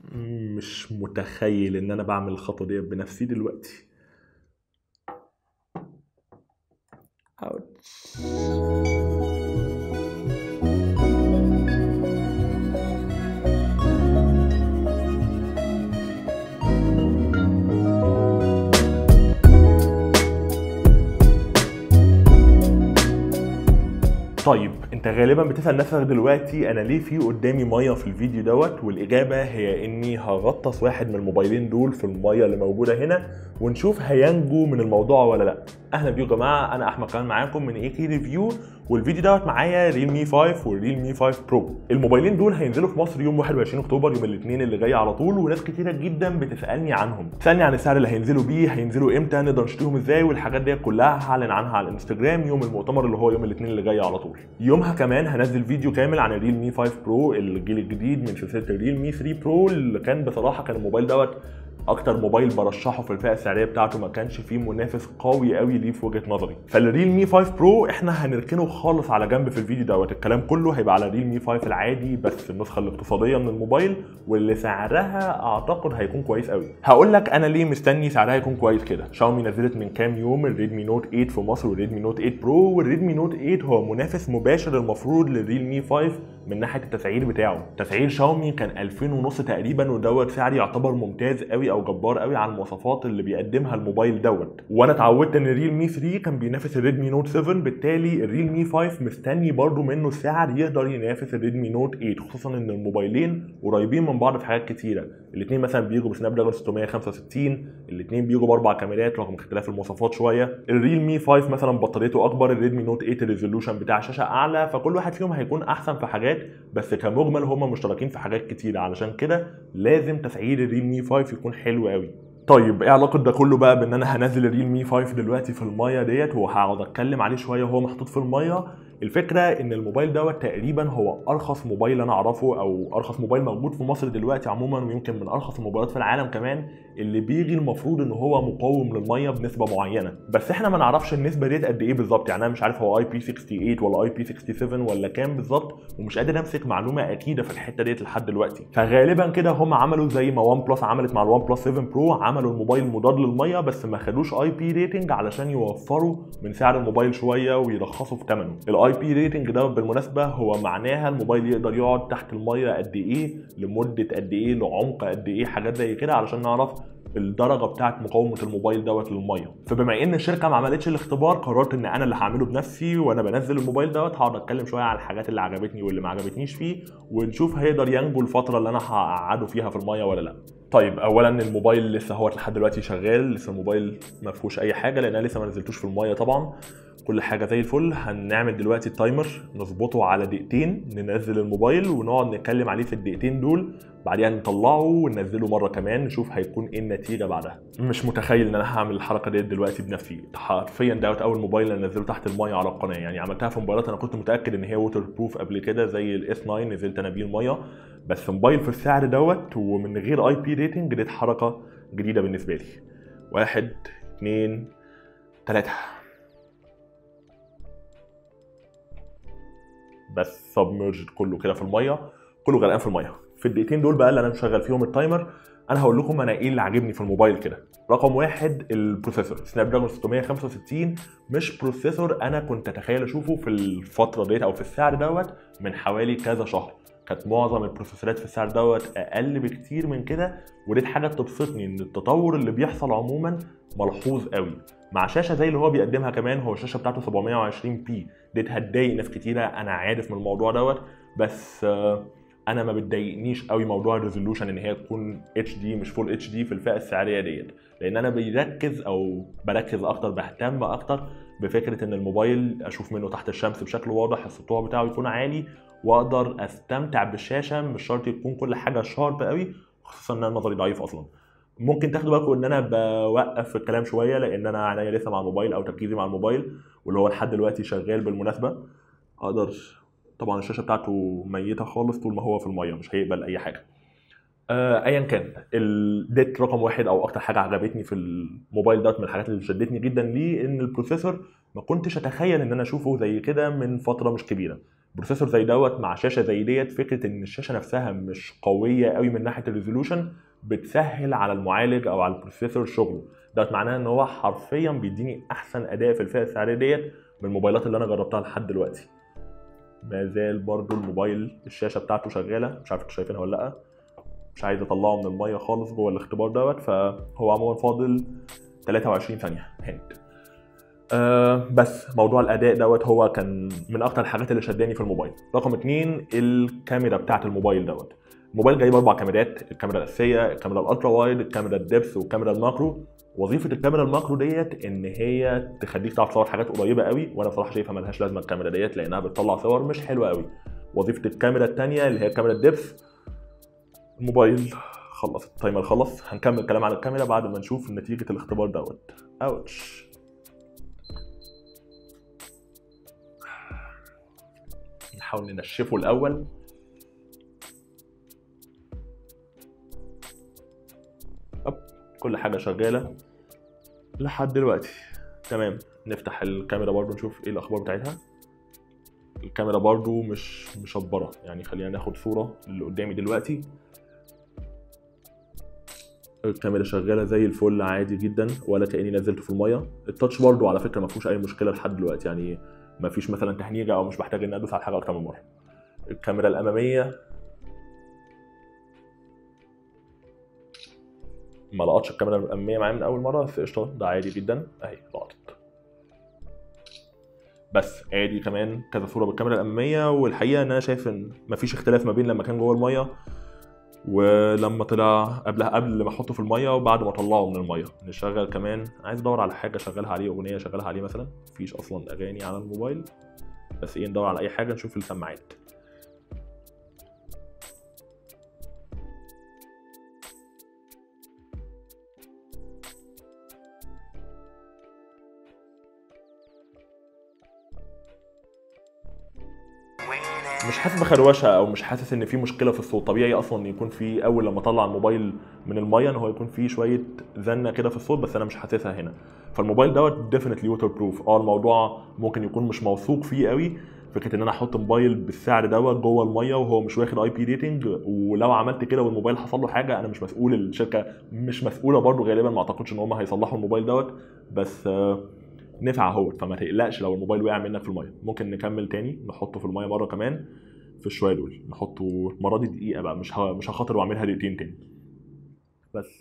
مش متخيل ان انا بعمل الخطوه دي بنفسي دلوقتي. اوتش. طيب انت غالبا بتسأل نفسك دلوقتي انا ليه في قدامي ميه في الفيديو دوت، والاجابه هي اني هغطس واحد من الموبايلين دول في الميه اللي موجوده هنا ونشوف هينجو من الموضوع ولا لا. اهلا بيكم يا جماعه، انا احمد كمان معاكم من اي كي ريفيو، والفيديو دوت معايا ريلمي 5 والريلمي 5 برو. الموبايلين دول هينزلوا في مصر يوم 21 اكتوبر، يوم الاثنين اللي جاي على طول، وناس كتيره جدا بتسالني عنهم، تسالني عن السعر اللي هينزلوا بيه، هينزلوا امتى، نقدر نشتريهم ازاي، والحاجات دي كلها هعلن عنها على الانستجرام يوم المؤتمر اللي هو يوم الاثنين اللي جاي على طول. يومها كمان هنزل فيديو كامل عن الريلمي 5 برو الجيل الجديد من سلسله الريلمي 3 برو، اللي كان بصراحه كان الموبايل دوت اكتر موبايل برشحه في الفئه السعريه بتاعته، ما كانش فيه منافس قوي قوي ليه في وجهه نظري. فالريلمي 5 برو احنا هنركنه خالص على جنب في الفيديو دوت، الكلام كله هيبقى على الريلمي 5 العادي بس النسخه الاقتصاديه من الموبايل، واللي سعرها اعتقد هيكون كويس قوي. هقول لك انا ليه مستني سعرها يكون كويس كده. شاومي نزلت من كام يوم الريدمي نوت 8 في مصر والريدمي نوت 8 برو، والريدمي نوت 8 هو منافس مباشر المفروض للريلمي 5 من ناحيه التسعير بتاعه. تسعير شاومي كان 2000 ونص تقريبا، ودوت سعر يعتبر ممتاز قوي او جبار قوي على المواصفات اللي بيقدمها الموبايل دوت. وانا اتعودت ان الريلمي 3 كان بينافس الريدمي نوت 7، بالتالي الريلمي 5 مستني برضو منه السعر يقدر ينافس الريدمي نوت 8، خصوصا ان الموبايلين قريبين من بعض في حاجات كتيره. الاثنين مثلا بيجوا بسناب دراجون 665، الاثنين بيجوا باربع كاميرات رغم اختلاف المواصفات شويه. الريلمي 5 مثلا بطاريته اكبر، الريدمي نوت 8 الريزولوشن بتاع شاشه اعلى، فكل واحد فيهم هيكون احسن في حاجات، بس كمجمل هم مشتركين في حاجات كتيره، علشان كده لازم تسعير الريلمي 5 يكون حلو قوي. طيب ايه علاقه ده كله بقى بان انا هنزل الريلمي 5 دلوقتي في الميه ديت وهقعد اتكلم عليه شويه وهو محطوط في الميه؟ الفكره ان الموبايل دوت تقريبا هو ارخص موبايل انا اعرفه، او ارخص موبايل موجود في مصر دلوقتي عموما، ويمكن من ارخص الموبايلات في العالم كمان، اللي بيجي المفروض ان هو مقاوم للميه بنسبه معينه، بس احنا ما نعرفش النسبه ديت قد ايه بالظبط. يعني انا مش عارف هو اي بي 68 ولا اي بي 67 ولا كام بالظبط، ومش قادر امسك معلومه اكيده في الحته ديت لحد دلوقتي. فغالبا كده هم عملوا زي ما وان بلس عملت مع الوان بلس 7 برو، عملوا الموبايل مضاد للميه بس ما خدوش اي بي ريتنج علشان يوفروا من سعر الموبايل شويه ويرخصوا في ثمنه. الاي بي ريتنج ده بالمناسبه هو معناها الموبايل يقدر يقعد تحت الميه قد ايه، لمده قد ايه، لعمق قد ايه، حاجات زي كده علشان نعرف الدرجه بتاعه مقاومه الموبايل دوت للميه. فبما ان الشركه ما عملتش الاختبار، قررت ان انا اللي هعمله بنفسي، وانا بنزل الموبايل دوت هقعد اتكلم شويه على الحاجات اللي عجبتني واللي ما عجبتنيش فيه، ونشوف هيقدر ينجو الفتره اللي انا هقعده فيها في الميه ولا لا. طيب اولا الموبايل لسه هو لحد دلوقتي شغال، لسه الموبايل ما فيهوش اي حاجه لان انا لسه ما نزلتوش في الميه طبعا، كل حاجه زي الفل. هنعمل دلوقتي التايمر نظبطه على دقيقتين، ننزل الموبايل ونقعد نتكلم عليه في الدقيقتين دول، بعدين نطلعه وننزله مره كمان نشوف هيكون ايه النتيجه بعدها. مش متخيل ان انا هعمل الحركه دي دلوقتي بنفسي، حرفيا دوت اول موبايل انزله تحت الميه على القناه. يعني عملتها في موبايلات انا كنت متاكد ان هي ووتر بروف قبل كده زي الاس 9 نزلت انا بيه الميه، بس موبايل في السعر دوت ومن غير اي بي ريتنج دي حركه جديده بالنسبه لي. 1 2 3 بس سبمرجد كله كده في الميه، كله غرقان في الميه. في الدقيقتين دول بقى اللي انا مشغل فيهم التايمر، انا هقول لكم انا ايه اللي عاجبني في الموبايل كده. رقم واحد البروسيسور سناب دراجون 665، مش بروسيسور انا كنت اتخيل اشوفه في الفتره ديت او في السعر دوت من حوالي كذا شهر. كانت معظم البروسيسورات في السعر دوت اقل بكتير من كده، ودي حاجه تبسطني ان التطور اللي بيحصل عموما ملحوظ قوي مع شاشه زي اللي هو بيقدمها. كمان هو الشاشه بتاعته 720 بي، دي هتضايق ناس كتيره انا عارف من الموضوع دوت، بس انا ما بتضايقنيش قوي موضوع الريزولوشن ان هي تكون اتش دي مش فول اتش دي في الفئه السعريه ديت، لان انا بركز اكتر، بهتم اكتر بفكره ان الموبايل اشوف منه تحت الشمس بشكل واضح، السطوع بتاعه يكون عالي، واقدر استمتع بالشاشه. مش شرط يكون كل حاجه شارب قوي، خصوصا ان انا نظري ضعيف اصلا. ممكن تاخدوا بالكم ان انا بوقف في الكلام شويه لان انا عينيا لسه مع الموبايل او تركيزي مع الموبايل، واللي هو لحد دلوقتي شغال بالمناسبه. اقدر طبعا الشاشه بتاعته ميته خالص طول ما هو في الميه، مش هيقبل اي حاجه. ايا كان ديت رقم واحد او اكتر حاجه عجبتني في الموبايل دوت، من الحاجات اللي شدتني جدا ليه ان البروسيسور ما كنتش اتخيل ان انا اشوفه زي كده من فتره مش كبيره. بروسيسور زي دوت مع شاشه زي ديت، فكره ان الشاشه نفسها مش قويه قوي من ناحيه الريزولوشن بتسهل على المعالج او على البروسيسور شغله. دوت معناه ان هو حرفيا بيديني احسن اداء في الفئه السعريه ديت من الموبايلات اللي انا جربتها لحد دلوقتي. ما زال برضو الموبايل الشاشه بتاعته شغاله، مش عارف انتوا شايفينها ولا لا، مش عايز اطلعه من الميه خالص جوه الاختبار دوت. فهو عموما فاضل 23 ثانيه هند. بس موضوع الاداء دوت هو كان من اكتر الحاجات اللي شداني في الموبايل. رقم 2 الكاميرا بتاعت الموبايل دوت. الموبايل جايب 4 كاميرات، الكاميرا الاساسيه، الكاميرا الالترا وايد، الكاميرا الدبث، والكاميرا الماكرو. وظيفه الكاميرا الماكرو ديت ان هي تخليك تعرف تصور حاجات قريبه قوي، وانا بصراحه شايفها ملهاش لازمه الكاميرا ديت لانها بتطلع صور مش حلوه قوي. وظيفه الكاميرا الثانيه اللي هي الكاميرا الدبث. الموبايل خلص، التايمر خلص، هنكمل كلام عن الكاميرا بعد ما نشوف نتيجه الاختبار دوت. اوتش. نحاول ننشفه الاول. كل حاجه شغاله لحد دلوقتي تمام. نفتح الكاميرا برضو نشوف ايه الاخبار بتاعتها. الكاميرا برضو مش مشبره، يعني خلينا ناخد صوره اللي قدامي دلوقتي. الكاميرا شغاله زي الفل عادي جدا، ولا كاني نزلته في الميه. التاتش برضو على فكره ما فيهوش اي مشكله لحد دلوقتي، يعني ما فيش مثلا تهنيجه او مش محتاج ان ادوس على حاجه اكتر من مره. الكاميرا الاماميه ما لقطش الكاميرا الاماميه معايا من اول مره، بس قشطه ده عادي جدا اهي لقطت. بس ادي كمان كذا صوره بالكاميرا الاماميه، والحقيقه ان انا شايف ان مفيش اختلاف ما بين لما كان جوه الميه ولما طلع قبل ما احطه في الميه وبعد ما اطلعه من الميه. نشغل كمان، عايز ادور على حاجه اشغلها عليه، اغنيه اشغلها عليه مثلا، مفيش اصلا اغاني على الموبايل، بس ايه ندور على اي حاجه نشوف السماعات. مش حاسس بخروشه او مش حاسس ان في مشكله في الصوت. طبيعي اصلا ان يكون في اول لما اطلع الموبايل من الميه ان هو يكون في شويه زنه كده في الصوت، بس انا مش حاسسها هنا. فالموبايل دوت ديفينتلي ووتر بروف. الموضوع ممكن يكون مش موثوق فيه قوي، فكره ان انا احط موبايل بالسعر دوت جوه الميه وهو مش واخد اي بي ريتنج، ولو عملت كده والموبايل حصل له حاجه انا مش مسؤول، الشركه مش مسؤوله برده غالبا، ما اعتقدش ان هم هيصلحوا الموبايل دوت، بس نفع اهوت. فما تقلقش لو الموبايل وقع منك في الميه. ممكن نكمل تاني نحطه في الميه مره كمان في الشويه دول، نحطه المره دي دقيقه بقى، مش هخاطر واعملها دقيقتين تاني بس.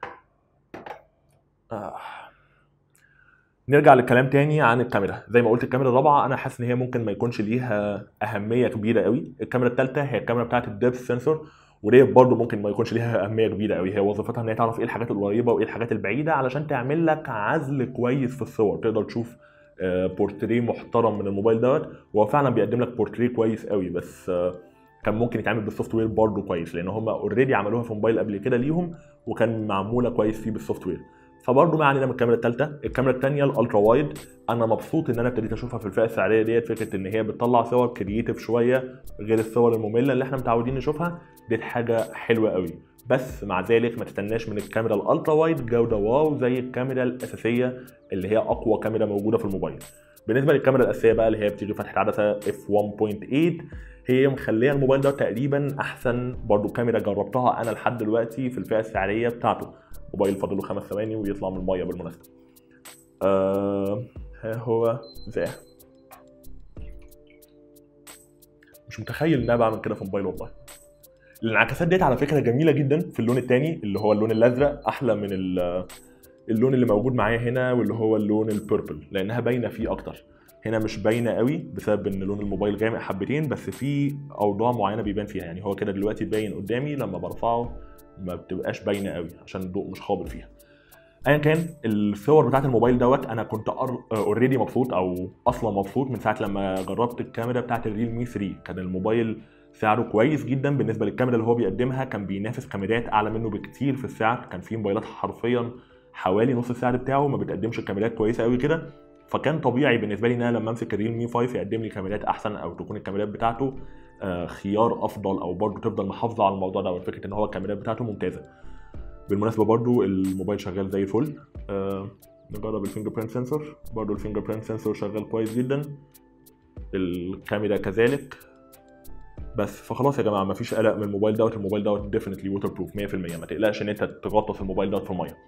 نرجع للكلام تاني عن الكاميرا. زي ما قلت الكاميرا الرابعه انا حاسس ان هي ممكن ما يكونش ليها اهميه كبيره قوي. الكاميرا الثالثه هي الكاميرا بتاعه الديبث سنسور، ودي برضه ممكن ما يكونش ليها اهميه كبيره قوي. هي وظيفتها ان هي تعرف ايه الحاجات القريبه وايه الحاجات البعيده علشان تعمل لك عزل كويس في الصور، تقدر تشوف بورتريه محترم من الموبايل دوت. وهو فعلا بيقدم لك بورتريه كويس قوي، بس كان ممكن يتعمل بالسوفت وير برضه كويس، لان هم اوريدي عملوها في موبايل قبل كده ليهم وكان معموله كويس فيه بالسوفت وير. فبرضه ما علينا من الكاميرا الثالثه. الكاميرا الثانيه الالترا وايد، انا مبسوط ان انا ابتديت اشوفها في الفئه السعريه ديت. فكره ان هي بتطلع صور كرييتيف شويه غير الصور الممله اللي احنا متعودين نشوفها، دي حاجه حلوه قوي. بس مع ذلك ما تستناش من الكاميرا الالترا وايد جوده واو زي الكاميرا الاساسيه اللي هي اقوى كاميرا موجوده في الموبايل. بالنسبه للكاميرا الاساسيه بقى اللي هي بتيجي فتحه عدسه f1.8، هي مخليه الموبايل ده تقريبا احسن برضو كاميرا جربتها انا لحد دلوقتي في الفئه السعريه بتاعته. موبايل فاضله 5 ثواني ويطلع من الميه بالمناسبه. ها هو زي مش متخيل ان انا بعمل كده في موبايل والله. الانعكاسات ديت على فكره جميله جدا في اللون الثاني اللي هو اللون الازرق، احلى من اللون اللي موجود معايا هنا واللي هو اللون البيربل، لانها باينه فيه اكتر. هنا مش باينه قوي بسبب ان لون الموبايل غامق حبتين، بس في اوضاع معينه بيبان فيها. يعني هو كده دلوقتي باين قدامي، لما برفعه ما بتبقاش باينه قوي عشان الضوء مش خابط فيها. ايا كان الصور بتاعت الموبايل دوت، انا كنت اوريدي مبسوط او اصلا مبسوط من ساعه لما جربت الكاميرا بتاعت الريلمي 3. كان الموبايل سعره كويس جدا بالنسبه للكاميرا اللي هو بيقدمها، كان بينافس كاميرات اعلى منه بكتير في السعر. كان في موبايلات حرفيا حوالي نص السعر بتاعه ما بتقدمش كاميرات كويسه قوي كده. فكان طبيعي بالنسبه لي ان انا لما امسك الريلمي 5 يقدم لي كاميرات احسن، او تكون الكاميرات بتاعته خيار افضل، او برضه تفضل محافظه على الموضوع ده، فكره ان هو الكاميرات بتاعته ممتازه. بالمناسبه برضه الموبايل شغال زي الفل. نجرب الفينجر برينت سنسور، برضه الفينجر برينت سنسور شغال كويس جدا. الكاميرا كذلك. بس فخلاص يا جماعه مفيش قلق من الموبايل دوت. الموبايل دوت ديفينتلي ووتر بروف 100%. ما تقلقش ان انت تغطس الموبايل دوت في الميه.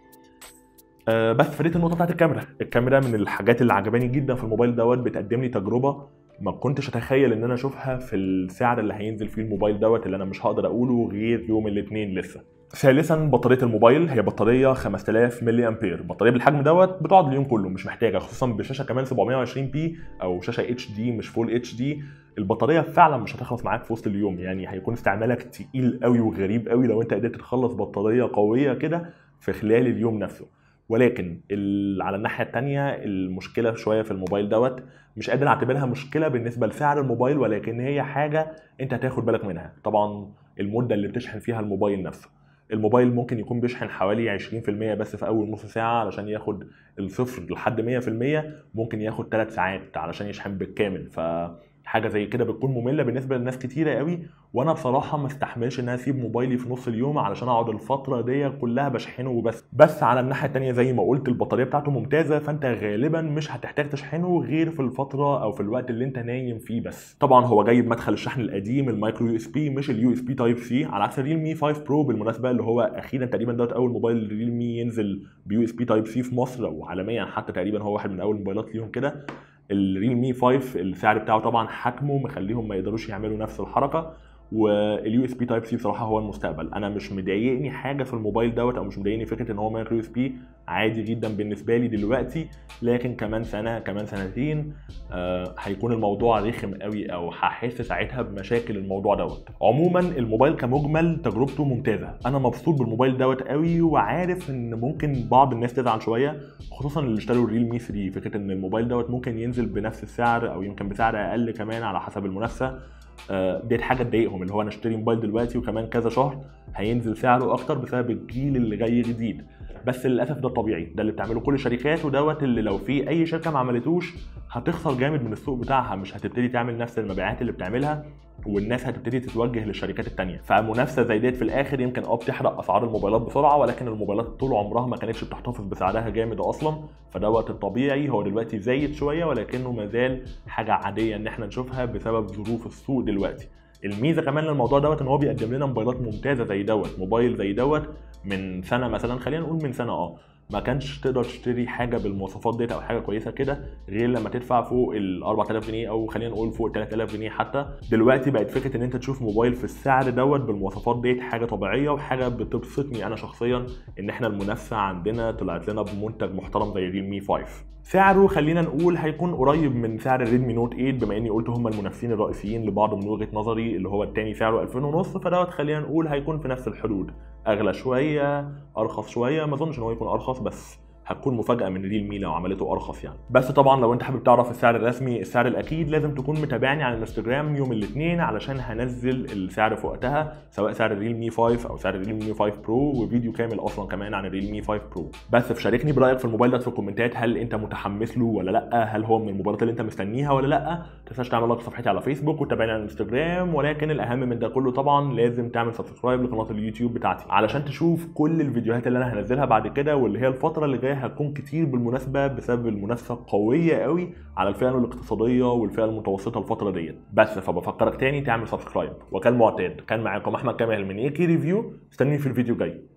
بس فريت النقطه بتاعت الكاميرا من الحاجات اللي عجباني جدا في الموبايل دوت. بتقدم لي تجربه ما كنتش اتخيل ان انا اشوفها في السعر اللي هينزل فيه الموبايل دوت، اللي انا مش هقدر اقوله غير يوم الاثنين لسه. ثالثا بطاريه الموبايل، هي بطاريه 5000 ملي امبير. بطاريه بالحجم دوت بتقعد اليوم كله، مش محتاجه، خصوصا بشاشه كمان 720 بي او شاشه اتش دي مش فول اتش دي. البطاريه فعلا مش هتخلص معاك في وسط اليوم، يعني هيكون استعمالك تقيل قوي وغريب قوي لو انت قدرت تخلص بطاريه قويه كده في خلال اليوم نفسه. ولكن على الناحيه الثانيه المشكله شويه في الموبايل دوت، مش قادر اعتبرها مشكله بالنسبه لسعر الموبايل، ولكن هي حاجه انت هتاخد بالك منها. طبعا المده اللي بتشحن فيها الموبايل نفسه. الموبايل ممكن يكون بيشحن حوالي 20% بس في اول نص ساعه علشان ياخد الصفر لحد 100%. ممكن ياخد 3 ساعات علشان يشحن بالكامل. حاجه زي كده بتكون ممله بالنسبه لناس كتيره قوي، وانا بصراحه ما استحملش ان انا اسيب موبايلي في نص اليوم علشان اقعد الفتره دي كلها بشحنه وبس. بس على الناحيه الثانيه زي ما قلت البطاريه بتاعته ممتازه، فانت غالبا مش هتحتاج تشحنه غير في الفتره او في الوقت اللي انت نايم فيه بس. طبعا هو جايب مدخل الشحن القديم المايكرو يو اس بي مش اليو اس بي تايب سي، على عكس الريلمي 5 برو بالمناسبه اللي هو اخيرا تقريبا دوت اول موبايل ريلمي ينزل بيو اس بي تايب سي في مصر وعالميا حتى. تقريبا هو واحد من اول الموبايلات ليهم كده. الريلمي 5 السعر بتاعه طبعا حجمه مخليهم ما يقدروش يعملوا نفس الحركه، واليو اس بي تايب سي بصراحه هو المستقبل. انا مش مضايقني حاجه في الموبايل دوت، او مش مضايقني فكره ان هو مايكرو يو اس بي، عادي جدا بالنسبه لي دلوقتي. لكن كمان سنه كمان سنتين هيكون الموضوع رخم قوي، او هحس ساعتها بمشاكل الموضوع دوت. عموما الموبايل كمجمل تجربته ممتازه، انا مبسوط بالموبايل دوت قوي، وعارف ان ممكن بعض الناس تزعل شويه خصوصا اللي اشتروا الريلمي 3. فكره ان الموبايل دوت ممكن ينزل بنفس السعر او يمكن بسعر اقل كمان على حسب المنافسه. ديت حاجه تضايقهم، اللي هو انا اشتري موبايل دلوقتي وكمان كذا شهر هينزل سعره اكتر بسبب الجيل اللي جاي جديد. بس للاسف ده الطبيعي، ده اللي بتعمله كل الشركات، ودوت اللي لو في اي شركه ما عملتوش هتخسر جامد من السوق بتاعها، مش هتبتدي تعمل نفس المبيعات اللي بتعملها، والناس هتبتدي تتوجه للشركات التانية. فمنافسه زي ديت في الاخر يمكن بتحرق اسعار الموبايلات بسرعه، ولكن الموبايلات طول عمرها ما كانتش بتحتفظ بسعرها جامد اصلا. فدوت الطبيعي، هو دلوقتي زايد شويه ولكنه مازال حاجه عاديه ان احنا نشوفها بسبب ظروف السوق دلوقتي. الميزه كمان للموضوع دوت ان هو بيقدم لنا موبايلات ممتازه زي دوت. موبايل زي دوت من سنه مثلا، خلينا نقول من سنه ما كانش تقدر تشتري حاجه بالمواصفات ديت او حاجه كويسه كده غير لما تدفع فوق ال 4000 جنيه او خلينا نقول فوق 3000 جنيه حتى. دلوقتي بقت فكره ان انت تشوف موبايل في السعر دوت بالمواصفات ديت حاجه طبيعيه، وحاجه بتبسطني انا شخصيا ان احنا المنافسه عندنا طلعت لنا بمنتج محترم زي ريلمي 5. سعره خلينا نقول هيكون قريب من سعر الريدمي نوت 8، بما اني قلت هم المنافسين الرئيسيين لبعض من وجهه نظري، اللي هو الثاني سعره 2500، فدوت خلينا نقول هيكون في نفس الحدود، اغلى شويه ارخص شويه. ما اظنش ان هو يكون ارخص، بس هتكون مفاجاه من ريلمي لو عملته ارخص يعني. بس طبعا لو انت حابب تعرف السعر الرسمي السعر الاكيد لازم تكون متابعني على الانستجرام يوم الاثنين علشان هنزل السعر في وقتها، سواء سعر الريلمي 5 او سعر الريلمي 5 برو، وفيديو كامل اصلا كمان عن الريلمي 5 برو. بس فشاركني برايك في الموبايل ده في الكومنتات، هل انت متحمس له ولا لا؟ هل هو من الموبايلات اللي انت مستنيها ولا لا؟ ما تنساش تعمل لايك صفحتي على فيسبوك وتابعني على الانستجرام، ولكن الاهم من ده كله طبعا لازم تعمل سبسكرايب لقناه اليوتيوب بتاعتي علشان تشوف كل الفيديوهات اللي انا هنزلها بعد كده، واللي هي الفتره اللي جايه هتكون كتير بالمناسبه بسبب المنافسه قويه قوي على الفئه الاقتصاديه والفئه المتوسطه الفتره ديت. بس فبفكرك تاني تعمل سبسكرايب. وكالمعتاد كان معاكم احمد كامل من ايكي ريفيو، استنوني في الفيديو الجاي.